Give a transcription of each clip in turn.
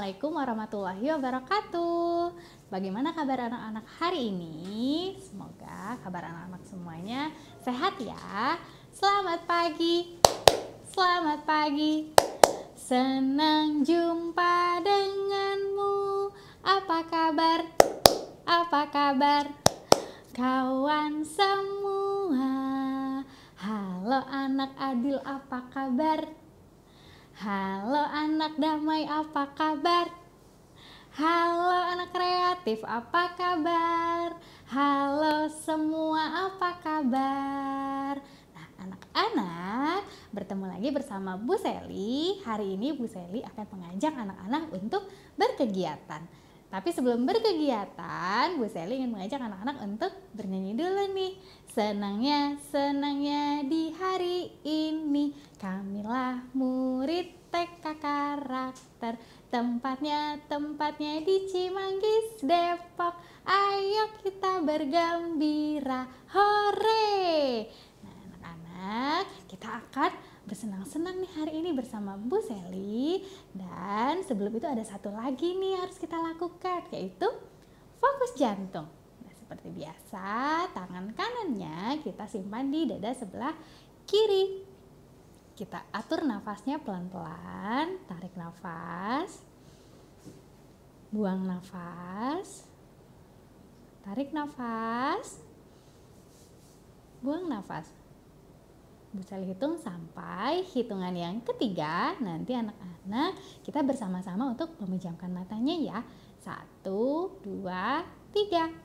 Assalamualaikum warahmatullahi wabarakatuh. Bagaimana kabar anak-anak hari ini? Semoga kabar anak-anak semuanya sehat ya. Selamat pagi. Selamat pagi. Senang jumpa denganmu. Apa kabar? Apa kabar? Kawan semua. Halo anak Adil, apa kabar? Halo anak Damai, apa kabar? Halo anak Kreatif, apa kabar? Halo semua, apa kabar? Nah, anak-anak, bertemu lagi bersama Bu Seli. Hari ini Bu Seli akan mengajak anak-anak untuk berkegiatan. Tapi sebelum berkegiatan, Bu Seli ingin mengajak anak-anak untuk bernyanyi dulu nih. Senangnya di hari ini, kamilah murid TK karakter. Tempatnya di Cimanggis, Depok. Ayo kita bergembira, hore! Nah anak-anak, kita akan bersenang-senang nih hari ini bersama Bu Seli. Dan sebelum itu ada satu lagi nih harus kita lakukan, yaitu fokus jantung. Nah, seperti biasa, tangan kanannya kita simpan di dada sebelah kiri. Kita atur nafasnya pelan-pelan, tarik nafas, buang nafas, tarik nafas, buang nafas. Bu Seli hitung sampai hitungan yang ketiga. Nanti anak-anak kita bersama-sama untuk memejamkan matanya ya. 1, 2, 3.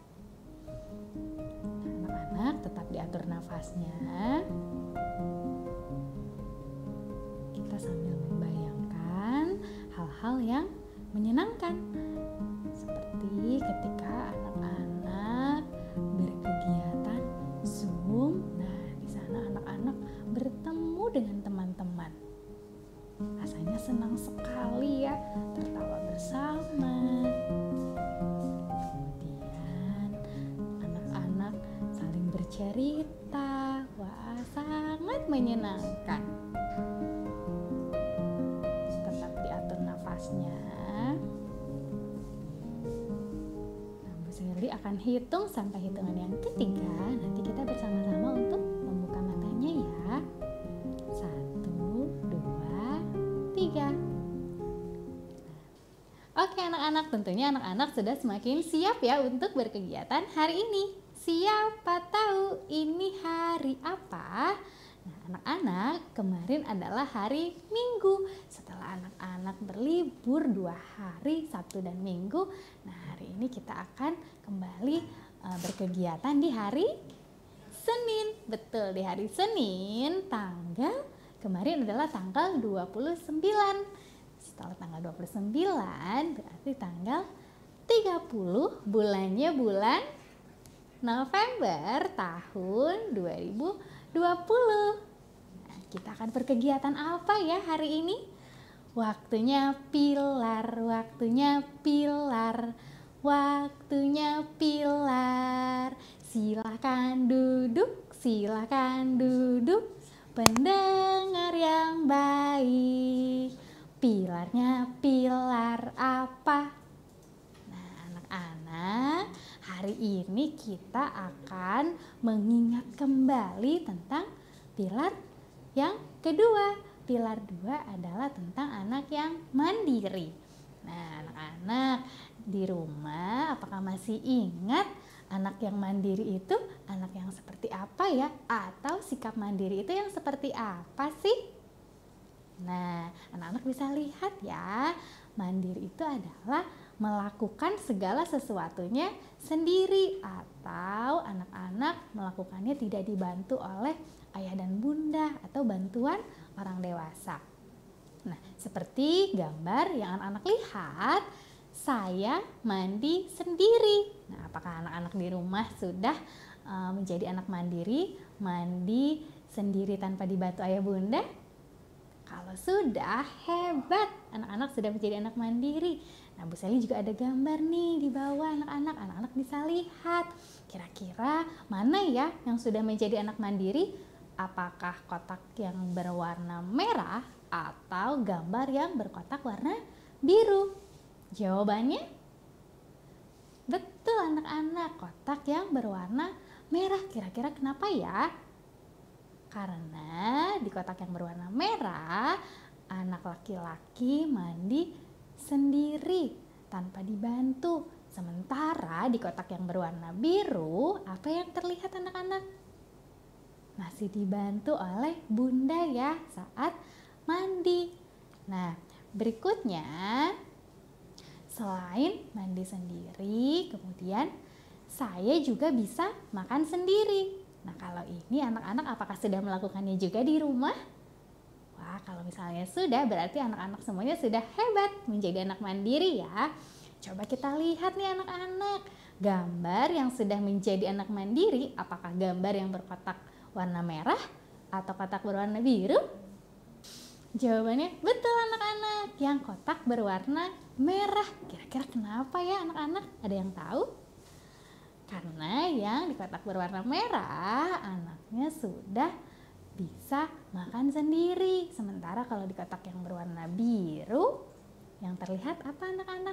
Anak-anak tetap diatur nafasnya. Kita sambil membayangkan hal-hal yang menyenangkan. Seperti ketika anak-anak berkegiatan Zoom. Nah, di sana anak-anak bertemu dengan teman-teman. Rasanya senang sekali ya, tertawa bersama. Kemudian anak-anak saling bercerita. Wah, sangat menyenangkan. Tetap diatur nafasnya. Nah, Bu Seli akan hitung sampai hitungan yang ketiga. Nanti kita bersama-sama untuk membuka matanya ya. 1, 2, 3. Oke anak-anak, tentunya anak-anak sudah semakin siap ya untuk berkegiatan hari ini. Siapa tahu ini hari apa? Nah anak-anak, kemarin adalah hari Minggu. Setelah anak-anak berlibur 2 hari, Sabtu dan Minggu. Nah hari ini kita akan kembali berkegiatan di hari Senin. Betul, di hari Senin kemarin adalah tanggal 29. Setelah tanggal 29 berarti tanggal 30, bulannya bulan November tahun 2020. Nah, kita akan berkegiatan apa ya hari ini? Waktunya pilar, waktunya pilar, waktunya pilar. Silakan duduk, silakan duduk. Pendengar yang baik, pilarnya pilar apa? Nah anak-anak, hari ini kita akan mengingat kembali tentang pilar yang kedua. Pilar 2 adalah tentang anak yang mandiri. Nah anak-anak di rumah apakah masih ingat anak yang mandiri itu anak yang seperti apa ya? Atau sikap mandiri itu yang seperti apa sih? Nah, anak-anak bisa lihat ya, mandiri itu adalah melakukan segala sesuatunya sendiri atau anak-anak melakukannya tidak dibantu oleh ayah dan bunda atau bantuan orang dewasa. Nah, seperti gambar yang anak-anak lihat, saya mandi sendiri. Nah, apakah anak-anak di rumah sudah menjadi anak mandiri, mandi sendiri tanpa dibantu ayah bunda? Kalau sudah, hebat, anak-anak sudah menjadi anak mandiri. Nah, Bu Seli juga ada gambar nih di bawah anak-anak. Anak-anak bisa lihat kira-kira mana ya yang sudah menjadi anak mandiri. Apakah kotak yang berwarna merah atau gambar yang berkotak warna biru? Jawabannya betul anak-anak, kotak yang berwarna merah. Kira-kira kenapa ya? Karena di kotak yang berwarna merah, anak laki-laki mandi sendiri tanpa dibantu. Sementara di kotak yang berwarna biru, apa yang terlihat anak-anak? Masih dibantu oleh bunda ya saat mandi. Nah, berikutnya selain mandi sendiri, kemudian saya juga bisa makan sendiri. Nah, kalau ini anak-anak apakah sudah melakukannya juga di rumah? Wah, kalau misalnya sudah, berarti anak-anak semuanya sudah hebat menjadi anak mandiri ya. Coba kita lihat nih anak-anak, gambar yang sudah menjadi anak mandiri, apakah gambar yang berkotak warna merah atau kotak berwarna biru? Jawabannya betul anak-anak, yang kotak berwarna merah. Kira-kira kenapa ya anak-anak? Ada yang tahu? Karena yang di kotak berwarna merah, anaknya sudah bisa makan sendiri. Sementara kalau di kotak yang berwarna biru, yang terlihat apa anak-anak?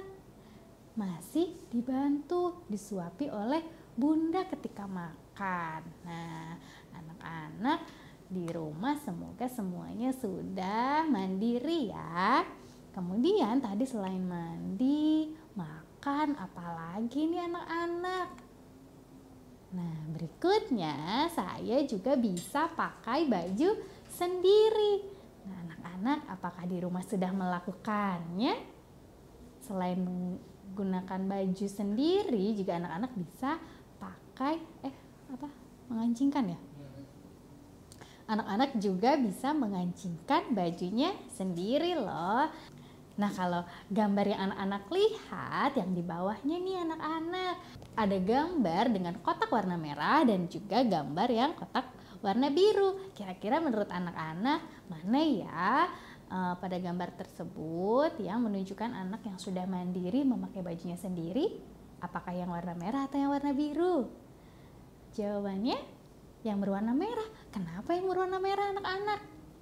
Masih dibantu, disuapi oleh bunda ketika makan. Nah, anak-anak di rumah semoga semuanya sudah mandiri ya. Kemudian tadi selain mandi, makan, apalagi nih anak-anak? Nah, berikutnya saya juga bisa pakai baju sendiri. Nah, anak-anak apakah di rumah sudah melakukannya? Selain menggunakan baju sendiri, juga anak-anak bisa pakai mengancingkan ya? Anak-anak juga bisa mengancingkan bajunya sendiri loh. Nah, kalau gambar yang anak-anak lihat, yang di bawahnya nih anak-anak, ada gambar dengan kotak warna merah dan juga gambar yang kotak warna biru. Kira-kira menurut anak-anak mana ya pada gambar tersebut yang menunjukkan anak yang sudah mandiri memakai bajunya sendiri? Apakah yang warna merah atau yang warna biru? Jawabannya yang berwarna merah. Kenapa yang berwarna merah anak-anak?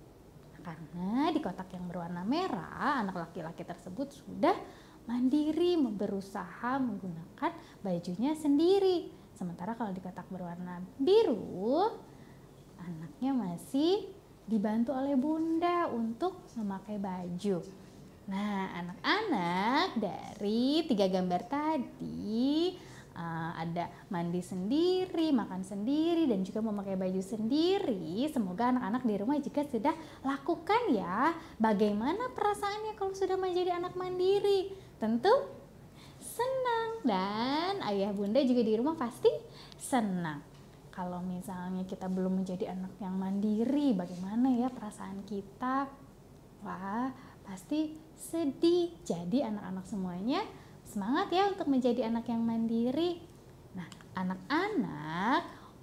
Karena di kotak yang berwarna merah, anak laki-laki tersebut sudah mandiri berusaha menggunakan bajunya sendiri. Sementara kalau di kotak berwarna biru, anaknya masih dibantu oleh bunda untuk memakai baju. Nah, anak-anak, dari 3 gambar tadi, ada mandi sendiri, makan sendiri, dan juga memakai baju sendiri. Semoga anak-anak di rumah juga sudah lakukan ya. Bagaimana perasaannya kalau sudah menjadi anak mandiri? Tentu senang, dan ayah bunda juga di rumah pasti senang. Kalau misalnya kita belum menjadi anak yang mandiri, bagaimana ya perasaan kita? Wah, pasti sedih. Jadi anak-anak semuanya semangat ya untuk menjadi anak yang mandiri. Nah, anak-anak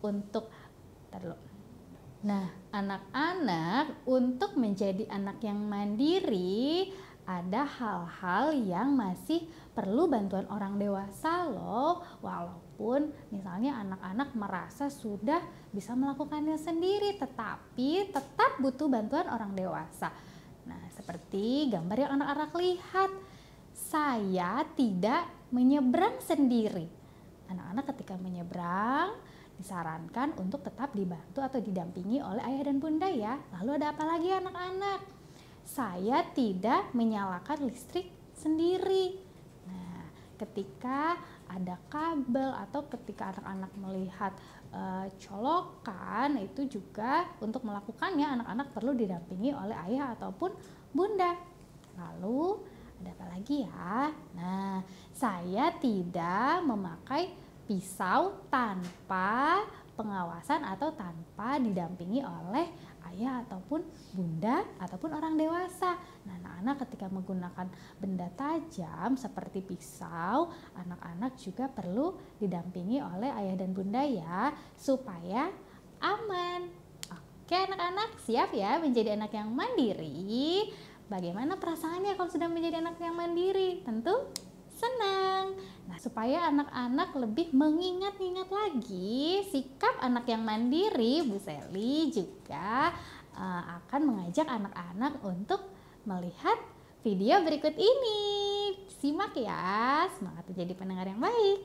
untuk menjadi anak yang mandiri, ada hal-hal yang masih perlu bantuan orang dewasa loh. Walaupun misalnya anak-anak merasa sudah bisa melakukannya sendiri, tetapi tetap butuh bantuan orang dewasa. Nah, seperti gambar yang anak-anak lihat, saya tidak menyeberang sendiri. Anak-anak ketika menyeberang disarankan untuk tetap dibantu atau didampingi oleh ayah dan bunda ya. Lalu ada apa lagi anak-anak? Saya tidak menyalakan listrik sendiri. Nah, ketika ada kabel atau ketika anak-anak melihat colokan, itu juga untuk melakukannya anak-anak perlu didampingi oleh ayah ataupun bunda. Lalu ada apa lagi ya? Nah, saya tidak memakai pisau tanpa pengawasan atau tanpa didampingi oleh ayah ataupun bunda ataupun orang dewasa. Nah, anak-anak ketika menggunakan benda tajam seperti pisau, anak-anak juga perlu didampingi oleh ayah dan bunda ya, supaya aman. Oke anak-anak, siap ya menjadi anak yang mandiri? Bagaimana perasaannya kalau sudah menjadi anak yang mandiri? Tentu senang. Nah, supaya anak-anak lebih mengingat-ingat lagi sikap anak yang mandiri, Bu Seli juga akan mengajak anak-anak untuk melihat video berikut ini. simak ya. Semangat menjadi pendengar yang baik.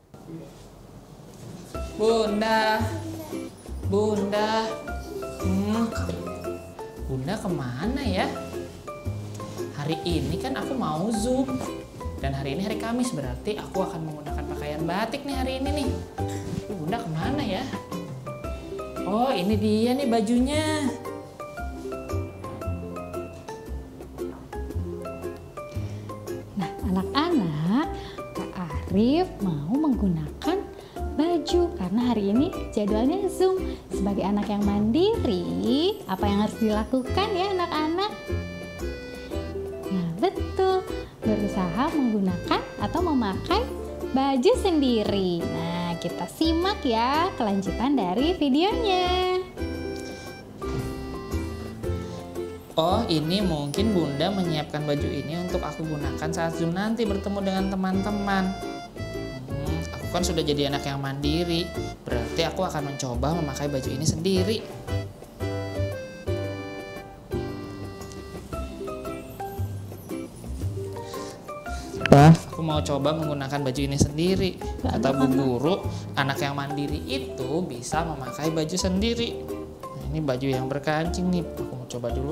Bunda, Bunda, Bunda kemana ya? Hari ini kan aku mau Zoom. Dan hari ini hari Kamis, berarti aku akan menggunakan pakaian batik nih hari ini nih. Bunda kemana ya? Oh, ini dia nih bajunya. Nah, anak-anak, Kak Arif mau menggunakan baju karena hari ini jadwalnya Zoom. Sebagai anak yang mandiri, apa yang harus dilakukan ya anak-anak? Nah, betul. Berusaha menggunakan atau memakai baju sendiri. Nah, kita simak ya kelanjutan dari videonya. Oh, ini mungkin Bunda menyiapkan baju ini untuk aku gunakan saat Zoom nanti bertemu dengan teman-teman. Aku kan sudah jadi anak yang mandiri, berarti aku akan mencoba memakai baju ini sendiri. Aku mau coba menggunakan baju ini sendiri. Kata Bu Guru, anak yang mandiri itu bisa memakai baju sendiri. Nah, ini baju yang berkancing nih. Aku mau coba dulu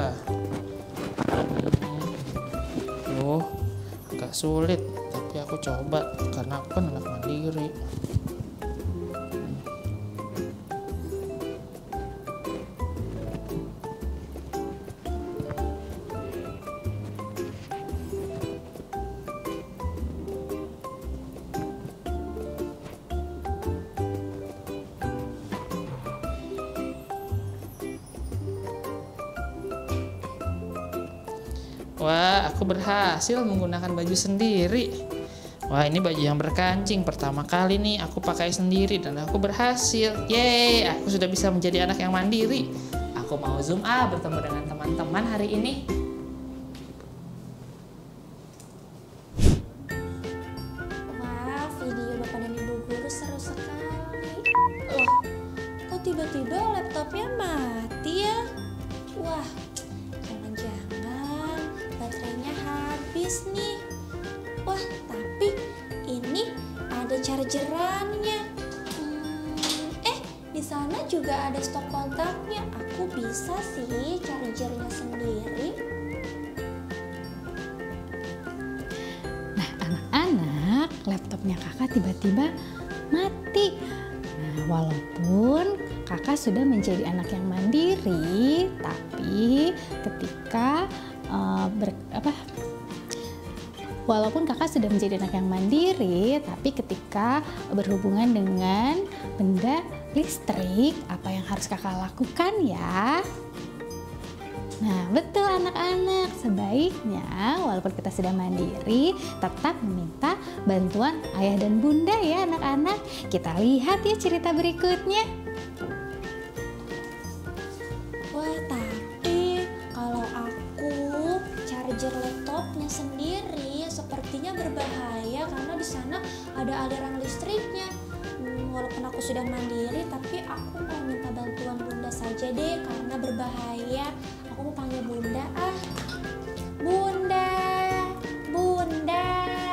agak sulit, tapi aku coba karena aku kan anak mandiri. Wah, aku berhasil menggunakan baju sendiri. Wah, ini baju yang berkancing. Pertama kali nih aku pakai sendiri dan aku berhasil. Yeay, aku sudah bisa menjadi anak yang mandiri. Aku mau Zoom bertemu dengan teman-teman hari ini. Wah, video Bapak dan Ibu Guru seru sekali. Loh, kok tiba-tiba laptopnya mati ya? Wah, jangan-jangan baterainya habis nih. Wah, tapi ini ada chargerannya. Di sana juga ada stop kontaknya. Aku bisa sih chargernya sendiri. Nah, anak-anak, laptopnya kakak tiba-tiba mati. Nah, walaupun kakak sudah menjadi anak yang mandiri, tapi ketika walaupun kakak sudah menjadi anak yang mandiri, tapi ketika berhubungan dengan benda listrik, apa yang harus kakak lakukan ya? Nah, betul anak-anak, sebaiknya walaupun kita sudah mandiri, tetap meminta bantuan ayah dan bunda ya anak-anak. Kita lihat ya cerita berikutnya. Wah, tapi kalau aku charger laptopnya sendiri sepertinya berbahaya karena di sana ada aliran listriknya. Walaupun aku sudah mandiri, tapi aku mau minta bantuan bunda saja deh karena berbahaya. Aku mau panggil bunda. Bunda, bunda.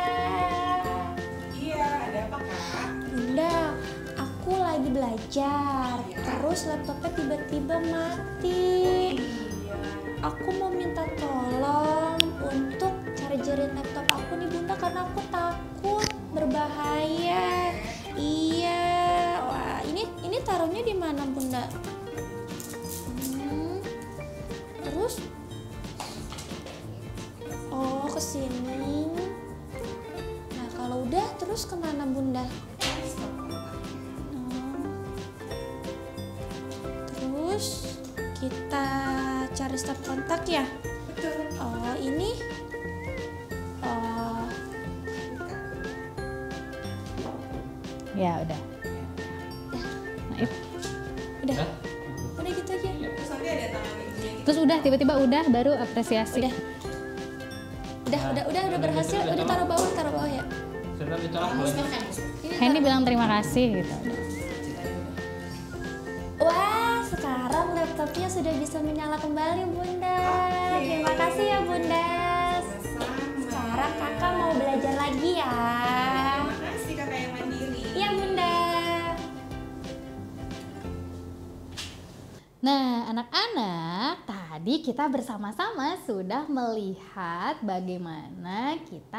Iya, ada apa kak? Bunda, aku lagi belajar, terus laptopnya tiba-tiba mati. Aku mau minta tolong untuk chargerin laptop aku nih bunda karena aku takut berbahaya. Iya, wah ini taruhnya di mana bunda? Terus, oh kesini. Nah kalau udah terus kemana bunda? Terus kita cari stop kontak ya? Betul. Oh ini. Oh. Ya udah. Naif. Udah gitu aja. Terus nanti ada tangan ibunya gitu. Terus udah tiba-tiba udah baru apresiasi. Udah berhasil. Udah taruh bawah ya. Henny bilang terima kasih gitu. Wah, sekarang laptopnya sudah bisa menyala kembali bunda. Terima kasih ya bunda. Sama. sekarang kakak mau belajar lagi ya. Terima kasih kakak yang mandiri. Iya bunda. Nah, anak-anak, tadi kita bersama-sama sudah melihat bagaimana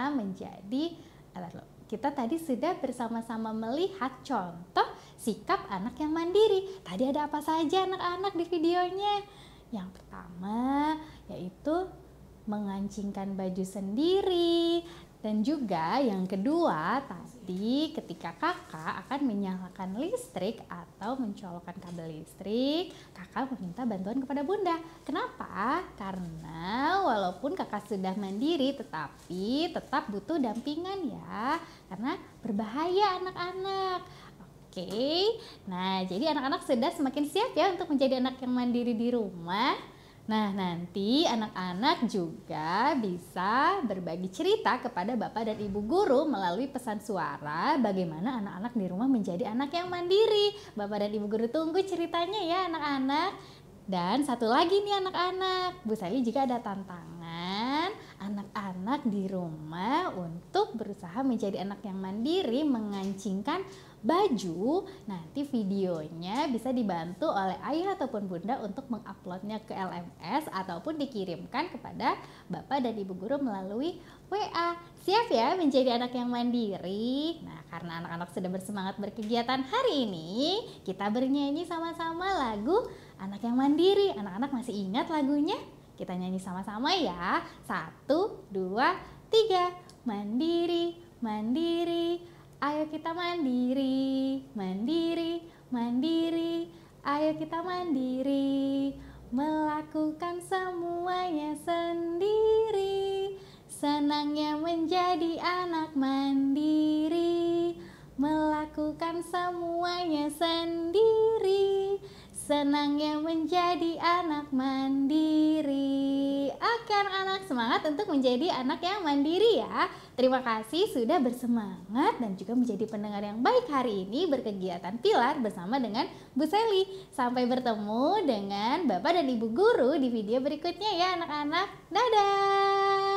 kita tadi sudah bersama-sama melihat contoh sikap anak yang mandiri. Tadi ada apa saja anak-anak di videonya? Yang pertama yaitu mengancingkan baju sendiri, dan juga yang kedua tadi ketika kakak akan menyalakan listrik atau mencolokkan kabel listrik, kakak meminta bantuan kepada bunda. Kenapa? Karena walaupun kakak sudah mandiri tetapi tetap butuh dampingan ya, karena berbahaya anak-anak. Oke, nah jadi anak-anak sudah semakin siap ya untuk menjadi anak yang mandiri di rumah. Nah, nanti anak-anak juga bisa berbagi cerita kepada Bapak dan Ibu Guru melalui pesan suara bagaimana anak-anak di rumah menjadi anak yang mandiri. Bapak dan Ibu Guru tunggu ceritanya ya anak-anak. Dan satu lagi nih anak-anak, Bu Sally juga ada tantangan anak-anak di rumah untuk berusaha menjadi anak yang mandiri, mengancingkan baju. Nanti videonya bisa dibantu oleh ayah ataupun bunda untuk menguploadnya ke LMS ataupun dikirimkan kepada Bapak dan Ibu Guru melalui WA. Siap ya menjadi anak yang mandiri? Nah, karena anak-anak sudah bersemangat berkegiatan hari ini, kita bernyanyi sama-sama lagu Anak yang Mandiri. Anak-anak masih ingat lagunya? Kita nyanyi sama-sama ya. 1, 2, 3. Mandiri, mandiri, ayo kita mandiri, mandiri, mandiri, ayo kita mandiri, melakukan semuanya sendiri, senangnya menjadi anak mandiri, melakukan semuanya sendiri, senangnya menjadi anak mandiri. Oke anak-anak, semangat untuk menjadi anak yang mandiri ya. Terima kasih sudah bersemangat dan juga menjadi pendengar yang baik hari ini berkegiatan pilar bersama dengan Bu Sally. Sampai bertemu dengan Bapak dan Ibu Guru di video berikutnya ya anak-anak. Dadah!